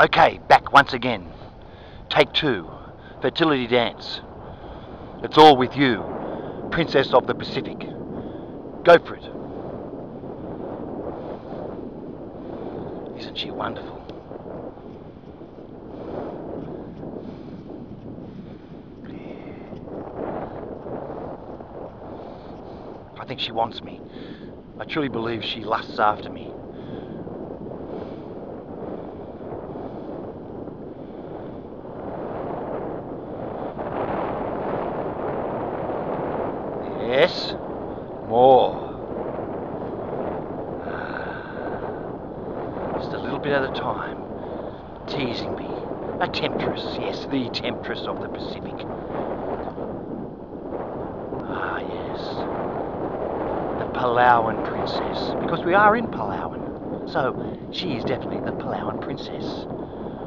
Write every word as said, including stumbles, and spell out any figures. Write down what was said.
Okay, back once again. Take two. Fertility dance. It's all with you, Princess of the Pacific. Go for it. Isn't she wonderful? I think she wants me. I truly believe she lusts after me. Yes? More. Just a little bit at a time. Teasing me. A temptress, yes, the temptress of the Pacific. Ah, yes. The Palauan princess. Because we are in Palauan. So, she is definitely the Palauan princess.